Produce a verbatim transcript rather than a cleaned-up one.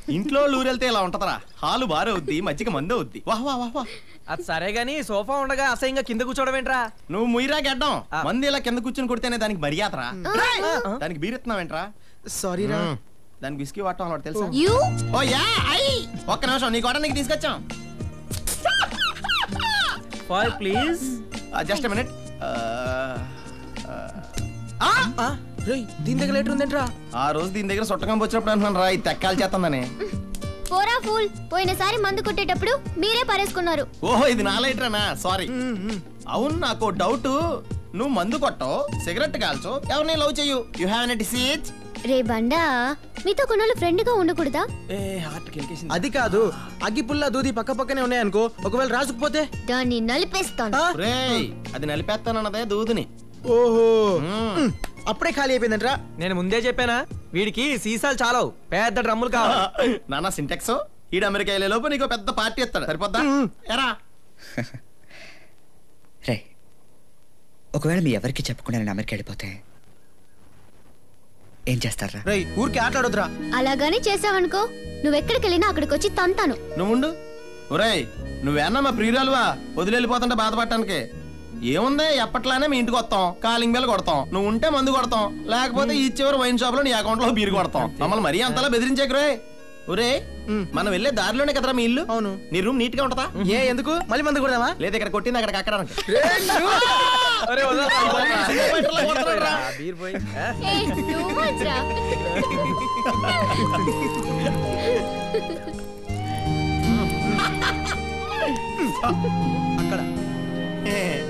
ఇంట్లో ఊరెళ్తే ఇలా ఉంటదరా, హాలు బారవుద్ది, మజ్జిగ మందు అవుద్ది. వాహ్ వాహ్ వాహ్. అది సరే గానీ సోఫా ఉండగా అసహ్యంగా కింద కూర్చోవడం ఏంట్రా? నువ్వు ముయిరా గడ్డం, మంది ఇలా కింద కూర్చొని కొడితేనే దానికి మర్యాదరా. దానికి బీరెత్తున్నావేంట్రా? సారీ రా. దానికి బిస్కీ వాడటం అలవాటు తెలుసా? ఓ యా ఐ ఒక్క నిమిషం, నీ కూడా నీకు తీసుకొచ్చాం. Five please. Just minute. దీని దగ్గర లెటర్ ఉందేంట్రా? ఆ రోజు దీని దగ్గర సొట్టకం వచ్చినప్పుడు అంటున్నాను రా, ఇది తెక్కాలి చేస్తుందని. పోరా ఫూల్, పోయినసారి మందు కొట్టేటప్పుడు మీరే పారేసుకున్నారు. ఓహో ఇది నా లైటరేనా? సారీ. అవును, నాకు డౌట్. నువ్వు మందు కొట్టవు, సిగరెట్ కాల్చో, ఎవరిని లవ్ చేయు. You have any disease? రే బండా, మీతో కొన్నాళ్ళు ఫ్రెండ్ గా ఉండకూడదా? అది కాదు, అగ్గి పుల్ల దూది పక్క పక్కనే ఉన్నాయనుకో, ఒకవేళ రాసుకుపోతే దాన్ని నలిపేస్తాను. రేయ్, అది నలిపేస్తానన్నదే దూదిని. ఓహో, అప్పుడే ఖాళీ అయిపోయిందంట్రా. నేను ముందే చెప్పానా, వీడికి సీసాలు చాలవు, పెద్ద డ్రమ్ములు కావాలి. నానా సింటెక్స్, ఈడు అమెరికా వెళ్ళే లోపు నీకు పెద్ద పార్టీ ఇస్తాడు, సరిపోద్దా? ఎరా రే, ఒకవేళ మీ ఎవరికి చెప్పకుండా నేను అమెరికా వెళ్ళిపోతే ఏం చేస్తారా? రే, ఊరికి ఆటలాడొద్దురా. అలాగానే చేసావనుకో, నువ్వెక్కడికి వెళ్ళినా అక్కడికి వచ్చి తంతాను. నువ్వుండు. ఒరేయ్, నువ్వేనా మా ప్రియురాలువా వదిలేళ్ళిపోతుంటే బాధపడటానికి? ఏముంది, ఎప్పట్లానే మీ ఇంటికి వస్తాం, కాలింగ్ బెల్ కొడతాం, నువ్వు ఉంటే మందు కొడతాం, లేకపోతే ఈ చివరి వైన్ షాప్ లో నీ అకౌంట్ లో బీరు కొడతాం. మమ్మల్ని మరీ అంతలా బెదిరించేకురే. ఒరే, మనం వెళ్ళే దారిలోనే కదరా మీ ఇల్లు. అవును. నీ రూమ్ నీట్ గా ఉంటదా? ఏ ఎందుకు మళ్ళీ మందు కొడదామా? లేదా ఇక్కడ కొట్టింది అక్కడికి అక్కడానికి. అక్కడ